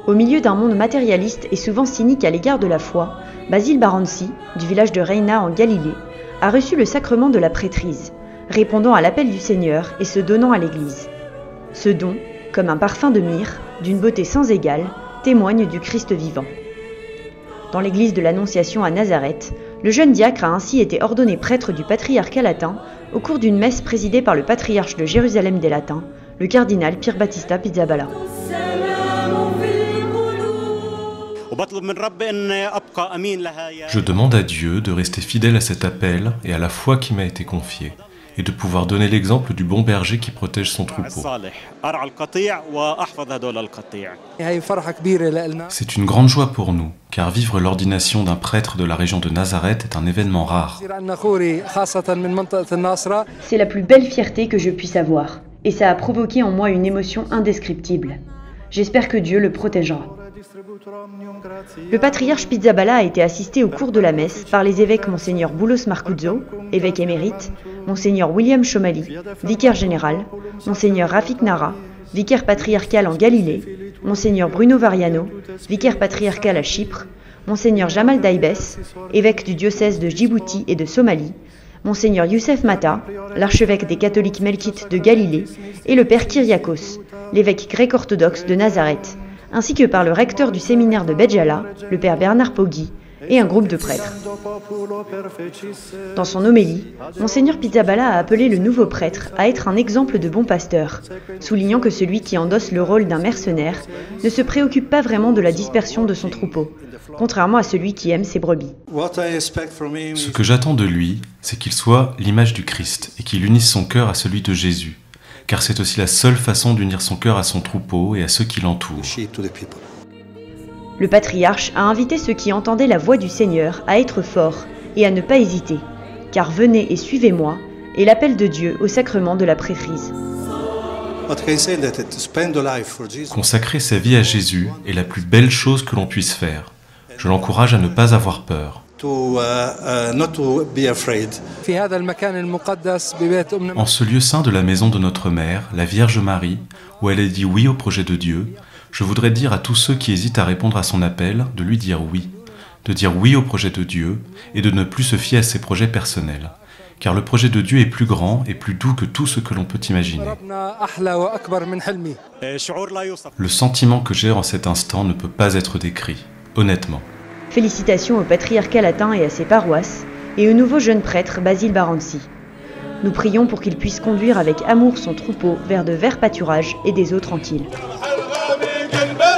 Au milieu d'un monde matérialiste et souvent cynique à l'égard de la foi, Basile Baranci, du village de Reina en Galilée, a reçu le sacrement de la prêtrise, répondant à l'appel du Seigneur et se donnant à l'Église. Ce don, comme un parfum de myrrhe, d'une beauté sans égale, témoigne du Christ vivant. Dans l'église de l'Annonciation à Nazareth, le jeune diacre a ainsi été ordonné prêtre du patriarcat latin au cours d'une messe présidée par le patriarche de Jérusalem des Latins, le cardinal Pier Battista Pizzaballa. Je demande à Dieu de rester fidèle à cet appel et à la foi qui m'a été confiée, et de pouvoir donner l'exemple du bon berger qui protège son troupeau. C'est une grande joie pour nous, car vivre l'ordination d'un prêtre de la région de Nazareth est un événement rare. C'est la plus belle fierté que je puisse avoir, et ça a provoqué en moi une émotion indescriptible. J'espère que Dieu le protégera. Le patriarche Pizzaballa a été assisté au cours de la messe par les évêques Monseigneur Boulos Marcuzzo, évêque émérite, Monseigneur William Chomali, vicaire général, Monseigneur Rafik Nara, vicaire patriarcal en Galilée, Monseigneur Bruno Variano, vicaire patriarcal à Chypre, Monseigneur Jamal Daïbès, évêque du diocèse de Djibouti et de Somalie, Monseigneur Youssef Mata, l'archevêque des catholiques melkites de Galilée, et le père Kyriakos, l'évêque grec-orthodoxe de Nazareth, ainsi que par le recteur du séminaire de Béjala, le père Bernard Poggi, et un groupe de prêtres. Dans son homélie, Monseigneur Pizzaballa a appelé le nouveau prêtre à être un exemple de bon pasteur, soulignant que celui qui endosse le rôle d'un mercenaire ne se préoccupe pas vraiment de la dispersion de son troupeau, contrairement à celui qui aime ses brebis. Ce que j'attends de lui, c'est qu'il soit l'image du Christ et qu'il unisse son cœur à celui de Jésus, car c'est aussi la seule façon d'unir son cœur à son troupeau et à ceux qui l'entourent. Le patriarche a invité ceux qui entendaient la voix du Seigneur à être forts et à ne pas hésiter, car venez et suivez-moi, est l'appel de Dieu au sacrement de la prêtrise. Consacrer sa vie à Jésus est la plus belle chose que l'on puisse faire. Je l'encourage à ne pas avoir peur. En ce lieu saint de la maison de notre mère, la Vierge Marie, où elle a dit oui au projet de Dieu, je voudrais dire à tous ceux qui hésitent à répondre à son appel de lui dire oui, de dire oui au projet de Dieu et de ne plus se fier à ses projets personnels. Car le projet de Dieu est plus grand et plus doux que tout ce que l'on peut imaginer. Le sentiment que j'ai en cet instant ne peut pas être décrit, honnêtement. Félicitations au patriarcat latin et à ses paroisses, et au nouveau jeune prêtre Basile Baranci. Nous prions pour qu'il puisse conduire avec amour son troupeau vers de verts pâturages et des eaux tranquilles.